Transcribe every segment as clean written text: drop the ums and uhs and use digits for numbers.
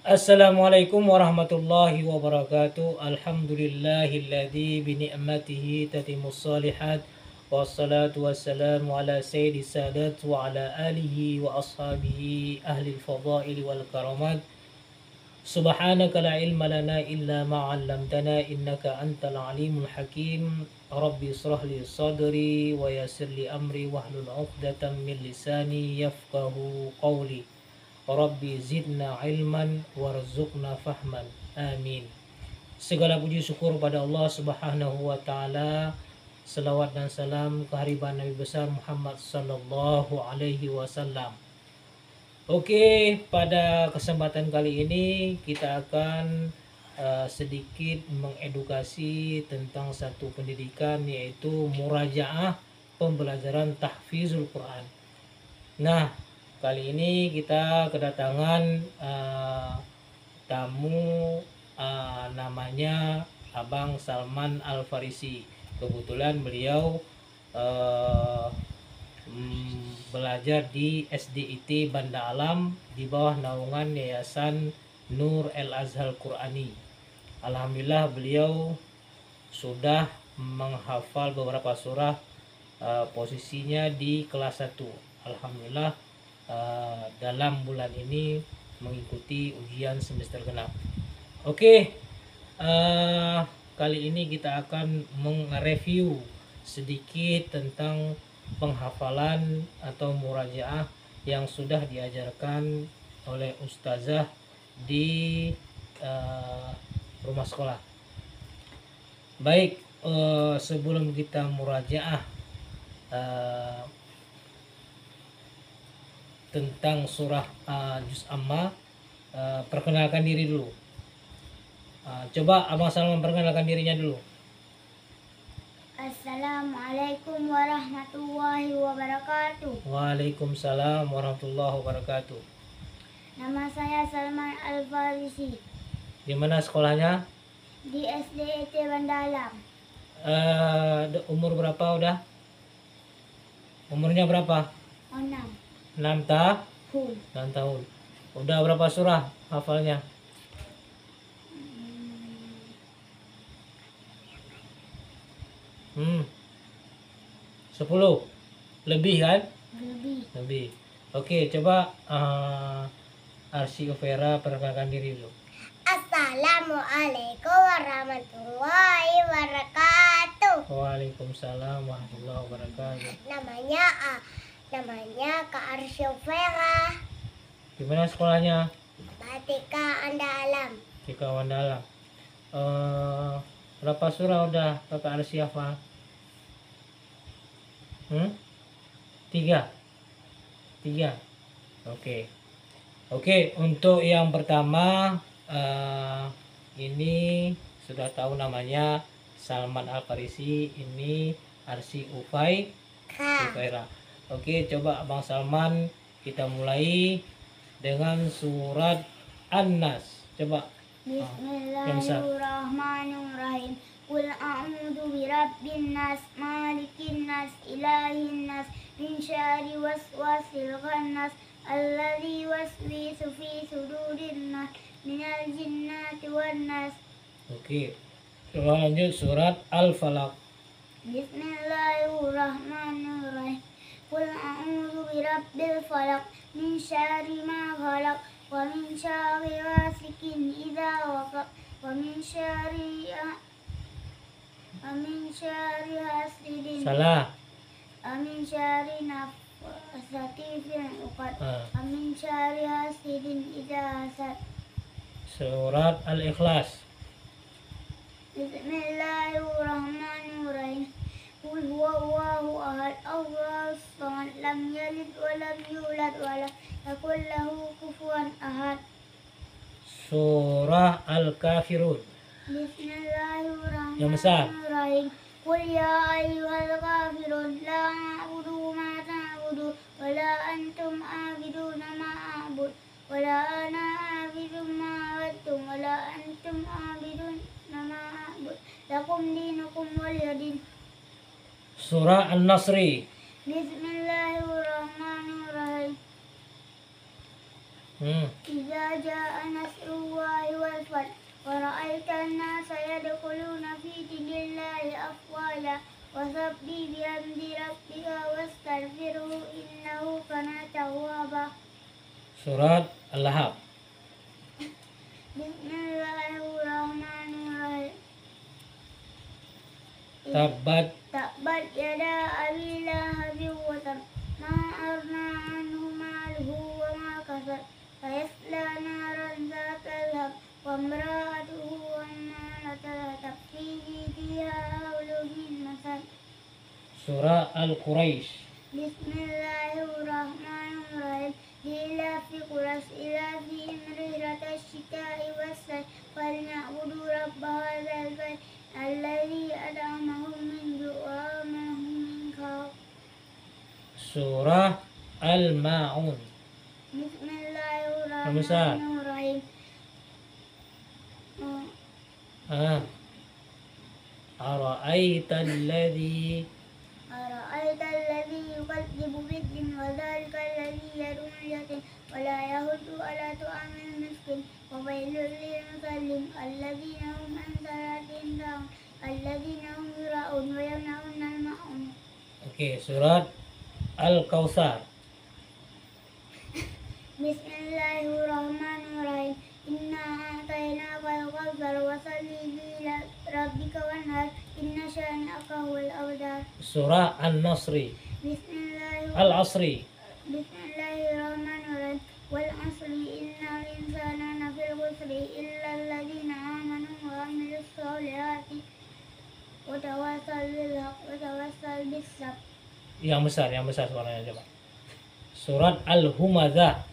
Assalamualaikum warahmatullahi wabarakatuh. Alhamdulillahilladzi bi ni'matihi tatimmus shalihat. Wassalatu wassalamu ala sayyidis sadat wa ala alihi wa ashabihi ahli al-fadaili wal karamat. Subhanaka la ilma lana illa ma 'allamtana innaka antal alimul hakim. Rabbi israh li sadri wa yassir li amri wahlul 'uqdatam min lisani yafqahu qawli. Rabbi zidna ilman warzuqna fahman. Amin. Segala puji syukur pada Allah Subhanahu wa taala. Selawat dan salam kehadiran Nabi besar Muhammad sallallahu alaihi wasallam. Oke, pada kesempatan kali ini kita akan sedikit mengedukasi tentang satu pendidikan, yaitu murajaah, pembelajaran tahfizul Quran. Nah, kali ini kita kedatangan tamu, namanya Abang Salman Al-Farisi. Kebetulan beliau belajar di SDIT Banda Alam di bawah naungan Yayasan Nur El Azhar Qurani. Alhamdulillah beliau sudah menghafal beberapa surah, posisinya di kelas 1. Alhamdulillah dalam bulan ini mengikuti ujian semester genap. Oke, kali ini kita akan mereview sedikit tentang penghafalan atau murajaah yang sudah diajarkan oleh ustazah di rumah sekolah. Baik, sebelum kita murajaah tentang surah Juz Amma, perkenalkan diri dulu. Coba Abang Salman perkenalkan dirinya dulu. Assalamualaikum warahmatullahi wabarakatuh. Waalaikumsalam warahmatullahi wabarakatuh. Nama saya Salman Al-Farisi. Di mana sekolahnya? Di SDIT Banda Alam. Umur berapa udah? Umurnya berapa? 6 tahun. tahun. Udah berapa surah hafalnya? Hmm. 10 lebih kan? Lebih. Oke, coba Arsi Uvera perkenalkan diri dulu. Assalamualaikum warahmatullahi wabarakatuh. Waalaikumsalam warahmatullahi wabarakatuh. Namanya Kak Arsyofera. Di mana sekolahnya? Batika Anda Alam. Di Kawandalam. Berapa surah udah Kakak Arsi hafal? 3. Oke, untuk yang pertama, ini sudah tahu namanya Salman Al-Farisi, ini Arsi Ufaira. Oke, coba Abang Salman, kita mulai dengan surat An-Nas. Coba. Bismillahirrahmanirrahim. Qul a'udzu birabbin nas, malikin nas, ilahin nas, min syarri waswasil khannas, alladzi yuwaswisu fi sudurin nas, minal jinnati wan nas. Oke. Coba lanjut surat Al-Falaq. Bismillahirrahmanirrahim. Qul a'udzu birabbil falaq, min syarri ma khalaq, wa min syarri ghasikin idza waqab, wa min syarri hasidin. Salah. Amin syarri nafasati fil uqad. Amin syarri hasidin idza hasad. Surat Al-Ikhlas. Bismillahirrahmanirrahim. Qul huwallahu ahad, Allahus samad, lam yalid wa lam yulad wa lam yakul lahu kufuwan ahad. Surah Al-Kafirun. Bismillahirrahmanirrahim. Qul ya ayyuhal kafirun, la a'budu ma ta'budu, wa la antum a'biduna ma a'bud, wa la ana a'budu ma a'badtum, wa la antum a'biduna ma a'bud, lakum dinukum waliyadin. Surah An-Nasri. Bismillahirrahmanirrahim. إذا جاء نصر الله والفتح ورأيت الناس يدخلون في دين الله أفواجا وسبح بحمد ربك واستغفره إنه كان توابا. Surat Al-Lahab. Bismillahirrahmanirrahim. Tabbat Tabbat yada abi lahabin wa tab, ma aghnā anhu māluhu wa mā kasab, sayaslā nāran zāta lahab, wa imra'atuhu hammālatal hatab, fī jīdiha hablum min masad. Surah Al-Quraisy. Bismillahirrahmanirrahim. Li'ilafi Quraisy ilafihim rihlatash shitaa'i was-sayf falyabudu rabba hadzal bayt alladzi at'amahum min ju'in wa aamanahum min khawf. Surah Al-Ma'un. Bismillahirrahmanirrahim. Ara'aita alladhi أرأيت الذي يكذب بالدين وذلك الذي يدعو اليتيم ولا يحض على طعام المسكين وويل للمصلين الذين هم عن صلاتهم ساهون الذين هم يراءون ويمنعون الماعون. Oke, surat Al-Kautsar. Bismillahirrahmanirrahim. Inna a'tainaka al-kautsar wasalli lirabbika wanhar inna syani'aka huwal abtar. Surah An-Nasri. Al-Asri. Bismillahirrahmanirrahim. Wal 'asri innal insana lafii khusri illa alladziina aamanu wa 'amilus solihati wa tawassaw bil haqqi wa tawassaw bis sabr. Yang besar suaranya coba. Surat Al-Humazah.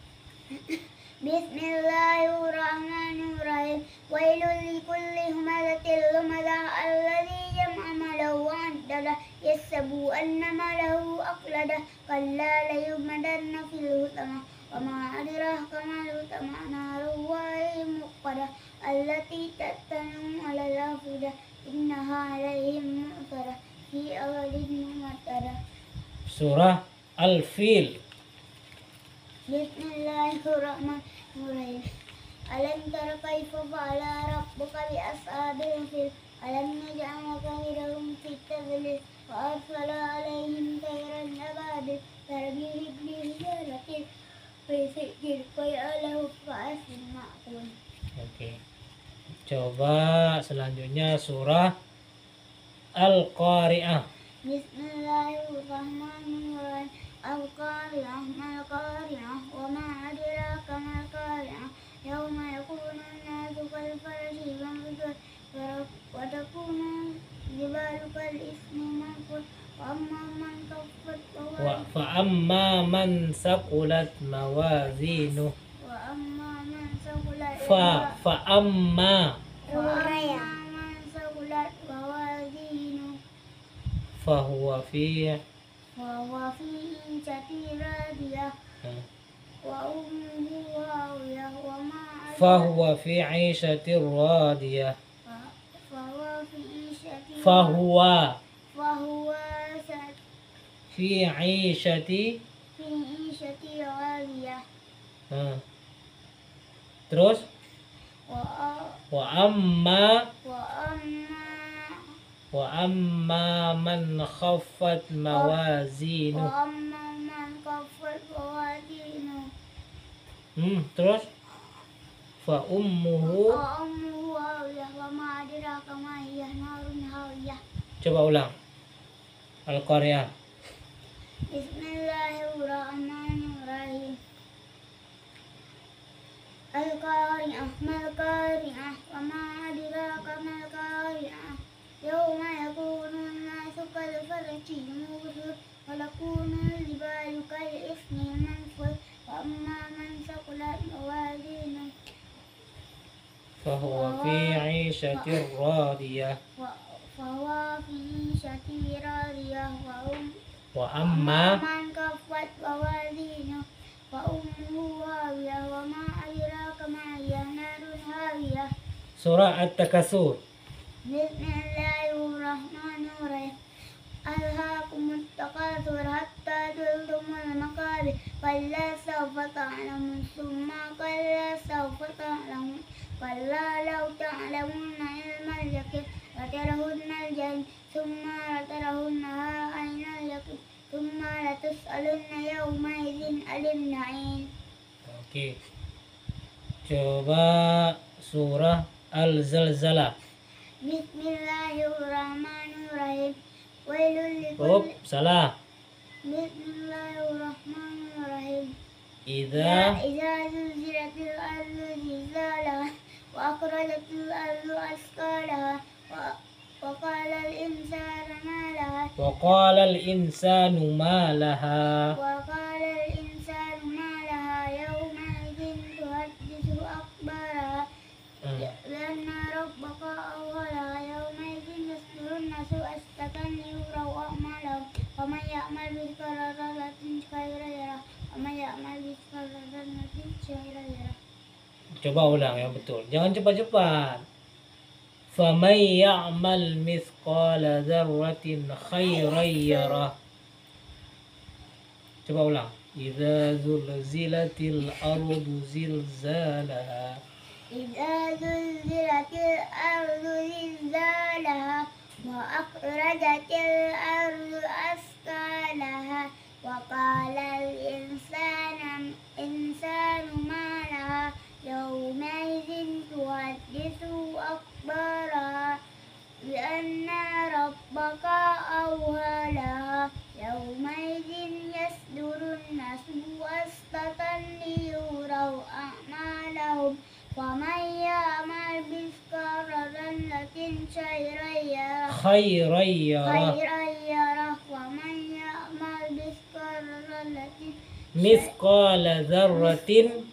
Bismillahirrahmanirrahim. Wailul likulli humazatil lumazah alladzi jama'a malahu wa 'addadah yahsabu anna malahu akhladah kalla layumadanna fil hutamah wa ma adraka mal hutamah narullahi muqadah allati tattanu 'alal afidah innaha 'alaihim mu'sadah fi aghadin mu'tadah. Surah Al-Fil. Bismillahirrahmanirrahim. Alam tara kaifa fa'ala rabbuka bi ashabil fil alam yaj'al kaydahum fi tadlil wa arsala 'alaihim tayran ababil tarmihim bi hijaratin min sijil faj'alahum ka'asfin ma'kul. Oke. Coba selanjutnya surah Al-Qari'ah. Bismillahirrahmanirrahim. Al-Qari'ah mal-Qari'ah wa ma adraka mal-Qari'ah yawma yakunu an-nasu kal-farshi mabthūth wa takunu jibalu kal-ismi manfūsh wa amma man khaffat Fa'amma man saqulat mawazinuh. man saqulat Fa'amma man saqulat mawazinuh fahuwa fi wa fi 'ishatin radiyah wa ummuhu hawiyah wa ma fahuwa fi 'ishatir radiyah. fahuwa fi 'ishatin Fahuwa fahuwa fi 'ishati. fi 'ishatin radiyah. Terus wa wa amma wa man khaffat mawazinuh. wa amma man khaffat mawazinuh Terus fa ummuhu. wa ummuhu hawiyah wa ma adraka ma hiya narun hawiyah. Coba ulang. Al-Qari'ah. Bismillahirrahmanirrahim. Al-Qari'ah mal-Qari'ah wa ma adraka mal-Qari'ah yawma yakunu an-nasu kal-farshi mabthūth wa takunu al-jibalu kal-ismi manfūsh wa amma man saqulat mawazinuh Fahuwa fi 'ishatir radiyah. fahuwa fi 'ishatin radiyah Wa amma man khaffat mawazinuh wa ummuhu hawiyah wa ma adraka ma hiya narun hawiyah. surah At-Takatsur. Bismillahirrahmanirrahim. Alhaakumut takatsur hatta zurtumul maqabir kalla sawfa تعلمون ثم كلا سوف تعلمون كلا لو تعلمون علم اليقين لترون الجحيم ثم لترونها عين اليقين ثم لتسألن يومئذ عن النعيم. Okey. Coba surah Al-Zalzalah. Bismillahirrahmanirrahim. Wailul Oh, likulli. salah. Bismillahirrahmanirrahim. Idza إذا زلزلت الأرض زلزالها وأخرجت الأرض أثقالها وقال الإنسان ما لها وقال الإنسان ما لها وقال الإنسان ما لها يومئذ تحدث أخبارها بأن ربك أوحى لها يومئذ يصدر الناس أشتاتا ليروا أعمالهم فمن يعمل مثقال ذرة خيرا يره ومن يعمل مثقال ذرة شرا يره. Coba ulang yang betul. Jangan cepat-cepat. فَمَنْ يَعْمَلْ مِثْقَالَ ذَرَّةٍ خَيْرًا يَرَهُ. Coba ulang. إِذَا زُلْزِلَتِ الْأَرْضُ زِلْزَالَهَا. إذا زلزلت الأرض زلزالها وأخرجت الأرض أثقالها وقال الإنسان ما لها يومئذ تحدث أخبارها بأن ربك أوحى لها يومئذ يصدر الناس أشتاتا ليروا أعمالهم ومن يعمل مثقال ذرة خيرا يره ومن يعمل مثقال ذرة مثقال ذرة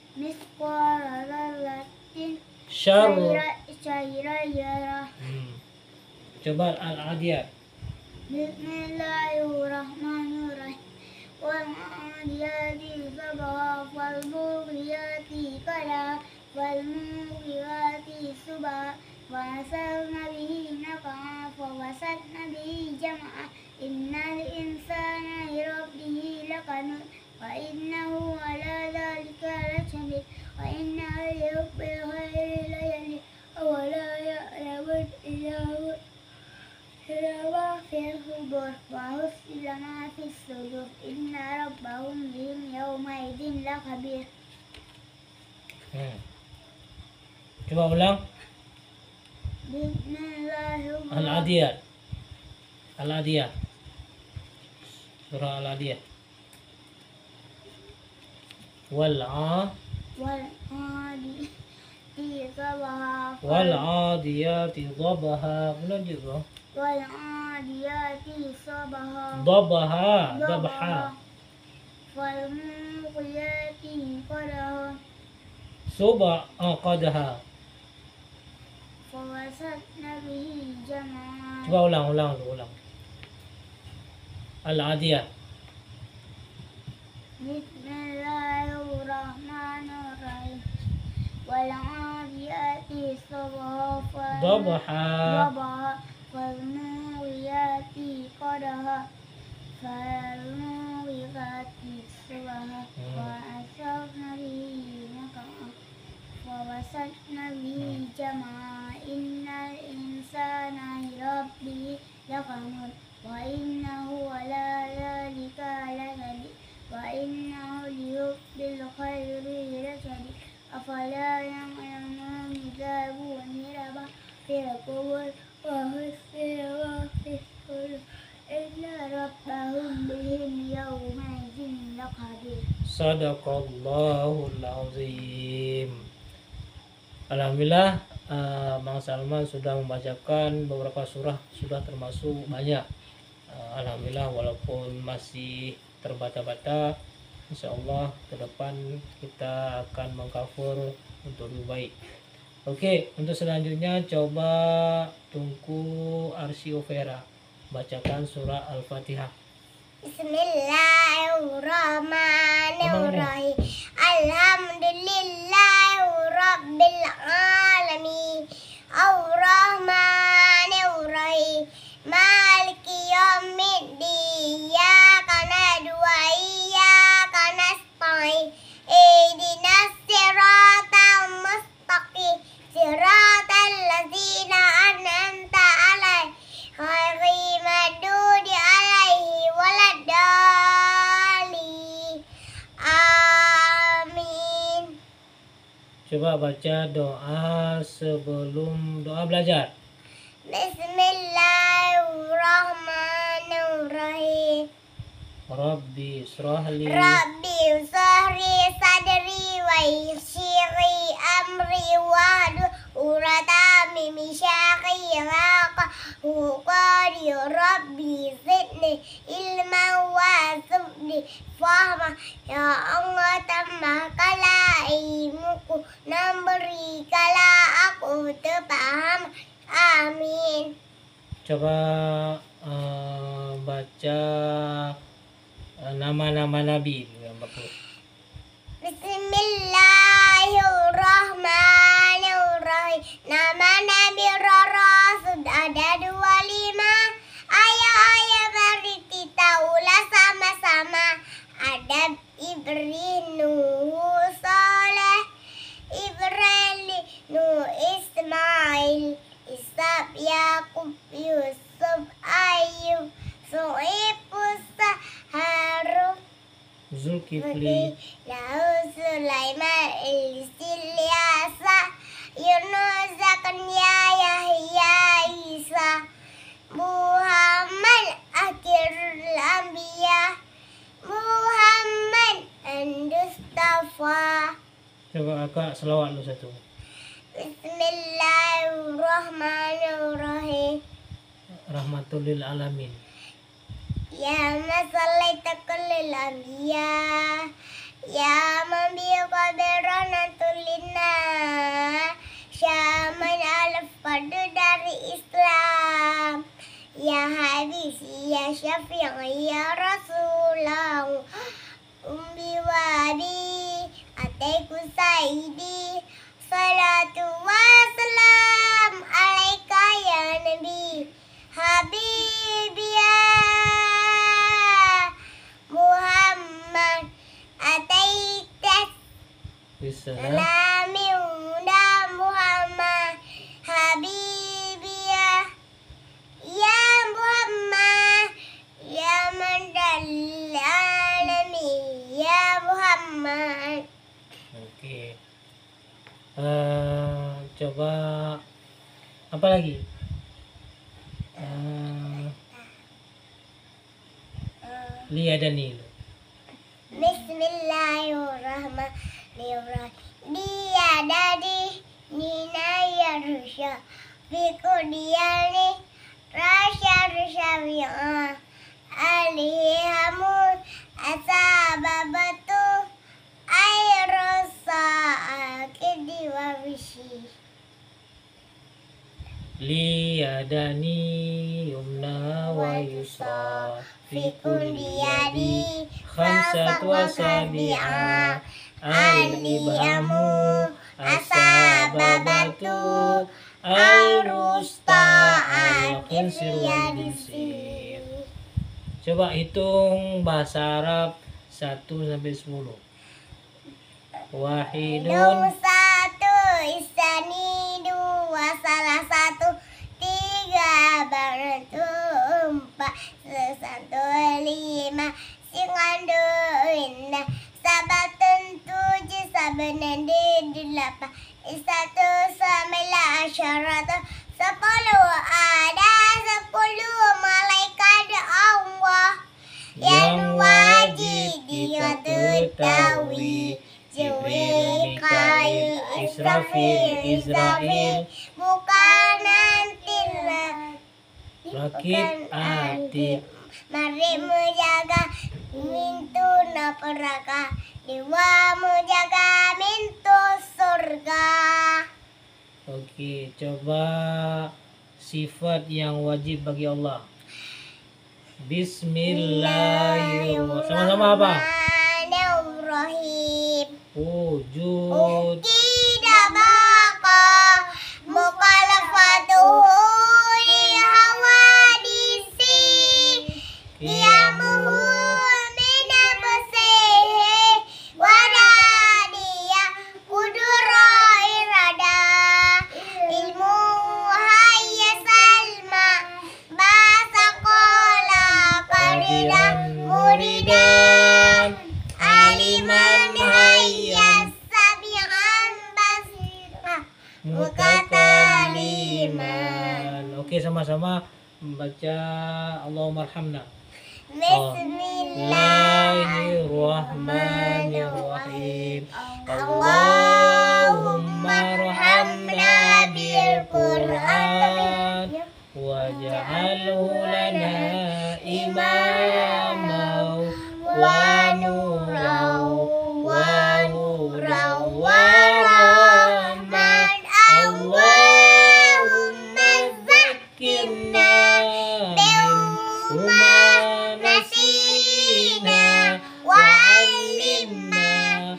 شر. شرا يره. Coba Al-Adiyat. Bismillahirrahmanirrahim. والعاديات ضبحا فالمغيرات قدحا فالمغيرات صبحا فأثرن به نقعا فوسطن به جمعا إن الإنسان لربه لكنود وإنه على ذلك لشهيد وإنه لحب الخير لشديد أولا يعلم إلا ما في الصدور وحصل ما في الصدور إن ربهم بهم يومئذ لخبير. Coba ulang. Bismillahirrahmanirrahim. Al-Adiyat. Al-Adiyat. Surah Al-Adiyat. والعاديات ضبحا. Ulang juga. والعاديات صبحا ضبحا. فالمغيرات قدحا قدحا. فوسطن به جمعا. Coba ulang. Al-Adiyat. Bismillahirrahmanirrahim. والعاديات ضبحا. فالمغيرات قدحا فالمغيرات صبحا وأثرن به نقعا فوسطن به جمعا إن الإنسان لربه لكنود وإنه على ذلك لشهيد وإنه لحب الخير لشديد أفلا يعلمون إذا بعثر في القبور وحصل ما في الصدور إن ربهم بهم يومئذ لخبير. Sadaqallahul azim. Alhamdulillah, Bang Salman sudah membacakan beberapa surah, sudah termasuk banyak. Alhamdulillah, walaupun masih terbata-bata, insyaallah ke depan kita akan mengcover untuk lebih baik. Oke, untuk selanjutnya coba Tunku Arsy Vera bacakan surah Al-Fatihah. Bismillahirrahmanirrahim. Alhamdulillahirabbil alamin. Ar-Rahmanir-Rahim. Maliki yaumiddin. Iyyaka na'budu wa iyyaka nasta'in. Coba baca doa sebelum doa belajar. Bismillahirrahmanirrahim. Rabbi israhli Rabbi sahri sadri wa yassiri amri wahdul 'uqdatam min lisani yafqahu qawli. Rabbi zidni ilman warzuqni fahma. Ya Allah, tambahkanlah ilmuku dan berikanlah aku paham. Amin. Coba baca nama-nama Nabi yang bagus. Bismillahirrahmanirrahim. Nama Nabi Rasul ada 25. Ayo mari kita ulas sama-sama. Ada Ibrahim, Nuh, Saleh, Ibrahim, Nuh, Ismail, Ishaq, Yakub, Yusuf, Ayub, Shu'aib, Musa, Harun, Zulkifli, Daud, Sulaiman, Ilyasa, Yunus, Zakaria, Yahya, Isa, Muhammad, akhirul anbiya, Muhammad Mustafa. coba Kak selawat lu satu. Bismillahirrahmanirrahim. Rahmatul lil alamin. Ya masallaita kullil anbiya, ya man bi qadranatul linna, syaman alaf fardu dari Islam. Ya habisi ya syafi'i ya rasulallah, umbi wabi ataiku saidi, salatu wassalam alaika ya nabi habibi ya Muhammad ataitas Bismillah. salami unda Muhammad habibi ya Muhammad ya mandal alami ya Muhammad. Oke. Coba apa lagi? Liadani. Bismillahirrahmanirrahim. Dia dari Nina Yarusha Fikudiyani Rasha Wi'a Alihamun Asababatu Ayrosa Akidi Wabishi. Liadani yumna wa yusra fi kulli yadi khamsatu asabi'a al-ibhamu asababatu al-rusta al-khinsir wal binsir. Coba hitung bahasa Arab 1 sampai 10. Wahidun, Satu, isani, dua, salah satu, tiga, bantu, empat, satu, lima, singandu, indah, sabatun, tujuh, sabenan, delapan, satu, sembilan, syarat, 10, ada 10 malaikat Allah yang wajib dia ketahui. Jibril, Mikail, Israfil, bukan nanti Rakib, Atid. Mari menjaga pintu neraka, dewa menjaga pintu surga. Oke, coba sifat yang wajib bagi Allah. Bismillahirrahmanirrahim. Sama-sama apa? Bismillahirrahmanirrahim. Wujud. Tidak bakal mukhalafatuhu li hawadisi qiyamuhu min absihi waradia kudura irada ilmu hayya salma bahasa kola kadidan muridan aliman hayya sabi'an Oke, sama-sama membaca Allahumma arhamna. Bismillahirrahmanirrahim. Allahumma arhamna bil Qur'an waj'alhu lana imama wa nuran wa hudan wa rahman. Allahumma zakkirna bima nasina wa 'allimna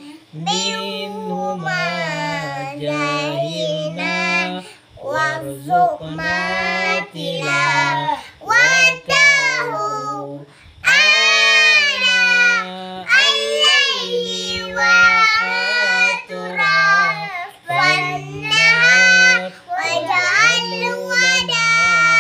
minhu ma jahilna warzuqna tilawatahu ana al-laili wa atrafan nahar waj'alhu lana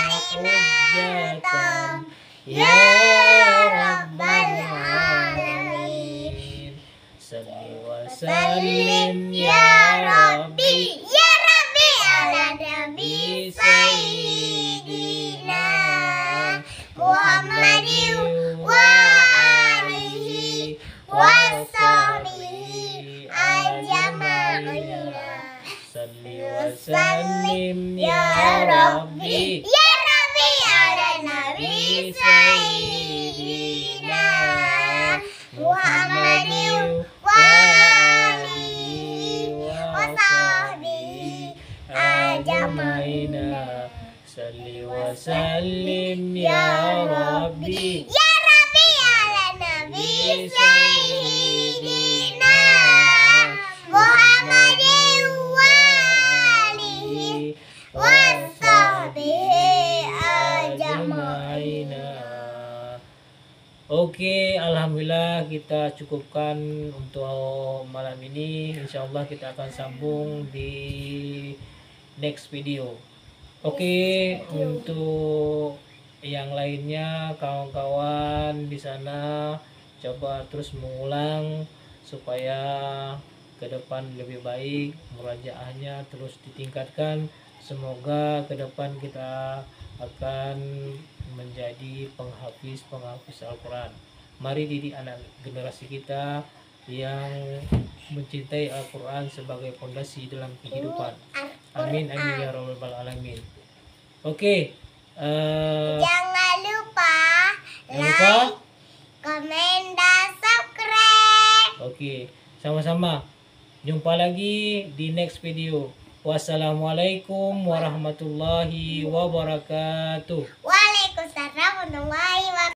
hujjatan ya rabbal alamin. Salli wa sallim ya Rabbi ala Nabi Sayyidina Muhammadin wa alihi wa sahbihi ajma'in. Salli wa sallim ya Rabbi ala Nabi Sayyidina Muhammadin wa alihi wa sahbihi ajma'in. Salli wa sallim ya Rabbi ala Nabi Sayyidina Muhammadin wa alihi wa sahbihi ajma'in. Oke, alhamdulillah kita cukupkan untuk malam ini. Insyaallah kita akan sambung di next video. Oke, untuk yang lainnya kawan-kawan di sana coba terus mengulang supaya ke depan lebih baik, murajaahnya terus ditingkatkan. Semoga ke depan kita akan menjadi penghafis Al-Quran. Mari didik anak generasi kita yang mencintai Al-Quran sebagai fondasi dalam kehidupan. Amin amin ya rabbal alamin. Oke, Jangan lupa like, komen, dan subscribe. Oke, sama-sama. Jumpa lagi di next video. Wassalamualaikum warahmatullahi wabarakatuh. Waalaikumsalam warahmatullahi wabarakatuh.